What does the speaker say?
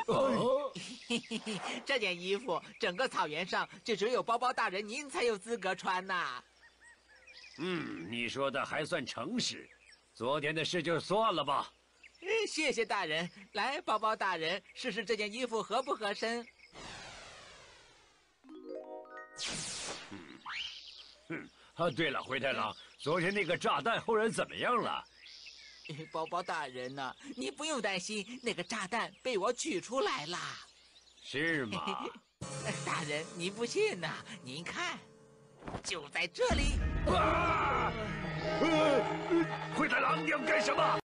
哦， 这件衣服整个草原上就只有包包大人您才有资格穿呐。 你说的还算诚实。昨天的事就算了吧。 谢谢大人。来，包包大人，试试这件衣服合不合身。 对了，灰太狼，昨天那个炸弹后来怎么样了？ 包包大人呐，你不用担心，那个炸弹被我取出来了。 是吗？ 大人，您不信呐？您看，就在这里。 灰太狼，你要干什么？